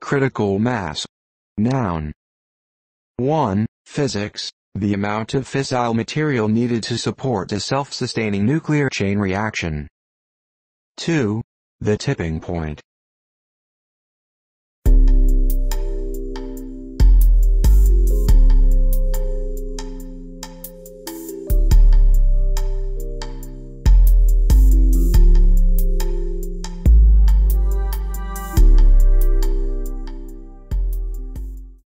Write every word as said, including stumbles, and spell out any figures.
Critical mass. Noun. one. Physics, the amount of fissile material needed to support a self-sustaining nuclear chain reaction. two. The tipping point.